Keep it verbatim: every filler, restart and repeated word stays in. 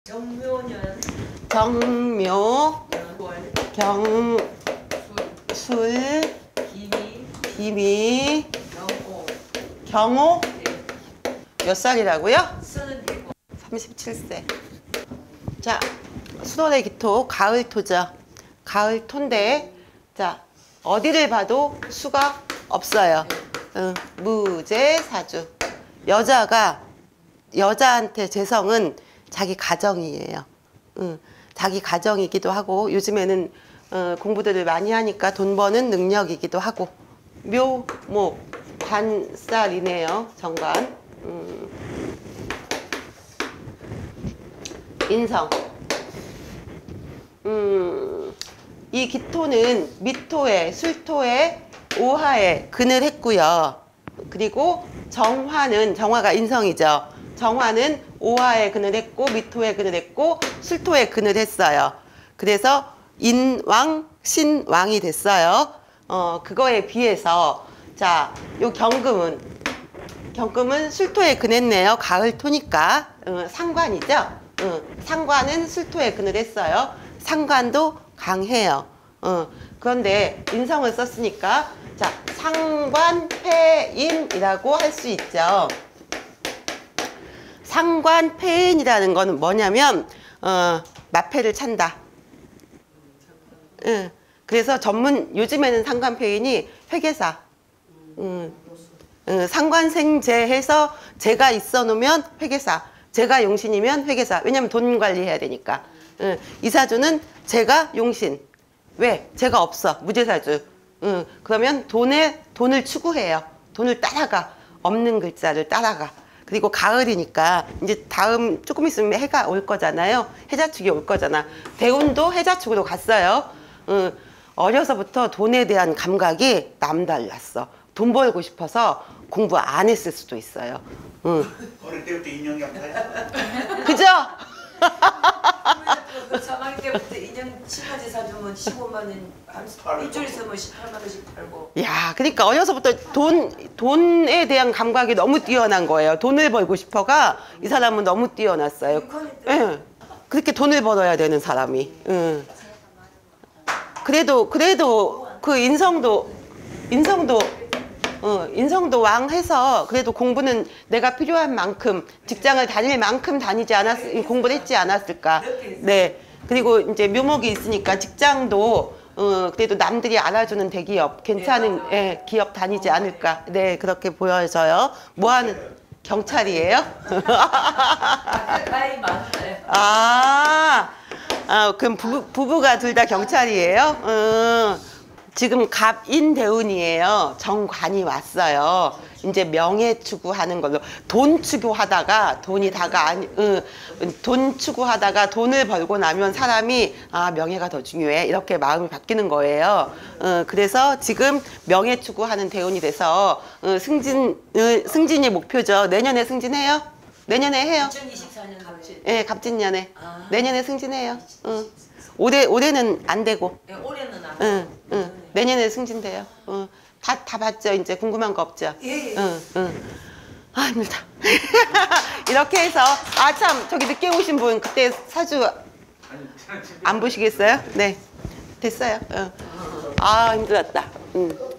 정묘년 정묘 경 술 기미 기미 경오 경호 네. 몇 살이라고요? 서른일곱 삼십칠 세. 자, 수월의 기토 가을 토죠. 가을 토인데 자 어디를 봐도 수가 없어요. 응, 무재 사주. 여자가 여자한테 재성은 자기 가정이에요. 응, 자기 가정이기도 하고 요즘에는 어, 공부들을 많이 하니까 돈 버는 능력이기도 하고 묘, 목, 관살이네요. 정관. 음. 인성. 음, 이 기토는 미토에 술토에 오화에 근을 했고요. 그리고 정화는 정화가 인성이죠. 정화는 오화에 근을 했고 미토에 근을 했고 술토에 근을 했어요. 그래서 인왕 신왕이 됐어요. 어, 그거에 비해서 자, 요 경금은 경금은 술토에 근했네요. 가을 토니까 어, 상관이죠. 어, 상관은 술토에 근을 했어요. 상관도 강해요. 어, 그런데 인성을 썼으니까 자 상관패인이라고 할 수 있죠. 상관패인이라는 거는 뭐냐면 어, 마패를 찬다. 응. 그래서 전문 요즘에는 상관패인이 회계사. 응. 응. 상관생재해서 제가 있어 놓으면 회계사. 제가 용신이면 회계사. 왜냐면 돈 관리해야 되니까. 응. 이사주는 제가 용신. 왜? 제가 없어. 무제사주. 응. 그러면 돈에 돈을 추구해요. 돈을 따라가. 없는 글자를 따라가. 그리고 가을이니까 이제 다음 조금 있으면 해가 올 거잖아요. 해자축이 올 거잖아. 대운도 해자축으로 갔어요. 응. 어려서부터 돈에 대한 감각이 남달랐어. 돈 벌고 싶어서 공부 안 했을 수도 있어요. 응. 어릴 때부터 인형이 없어요. 그죠? 삼 학년 때부터 인형 치마지 사주면 십오만 원, 일주일 있으면 십팔만 원씩 팔고. 야, 그러니까 어려서부터 돈, 돈에 대한 감각이 너무 뛰어난 거예요. 돈을 벌고 싶어가 이 사람은 너무 뛰어났어요. 예. 그렇게 돈을 벌어야 되는 사람이. 응. 그래도, 그래도 그 인성도, 인성도, 어, 인성도 왕해서 그래도 공부는 내가 필요한 만큼 직장을 다닐 만큼 다니지 않았, 공부를 했지 않았을까. 네. 그리고 이제 묘목이 있으니까 직장도 어, 그래도 남들이 알아주는 대기업, 괜찮은 예, 기업 다니지 않을까. 네, 그렇게 보여져요. 뭐 하는, 경찰이에요? 나이 많아요. 아, 아, 그럼 부부, 부부가 둘 다 경찰이에요? 음, 지금 갑인대운이에요. 정관이 왔어요. 이제 명예 추구하는 걸로 돈 추구하다가 돈이 다가 아니, 응, 돈 추구하다가 돈을 벌고 나면 사람이 아 명예가 더 중요해 이렇게 마음이 바뀌는 거예요. 어, 그래서 지금 명예 추구하는 대운이 돼서 어, 승진 어, 승진이 목표죠. 내년에 승진해요? 내년에 해요? 이천이십사 년 갑진. 예, 갑진년에 아. 내년에 승진해요. 응. 올해 올해는 안 되고. 네, 올해는 안. 응, 응. 내년에 승진돼요. 응. 다, 다 봤죠? 이제 궁금한 거 없죠? 예, 예. 응, 응. 아, 힘들다. 이렇게 해서, 아, 참, 저기 늦게 오신 분, 그때 사주 안 보시겠어요? 네. 됐어요. 응. 아, 힘들었다. 응.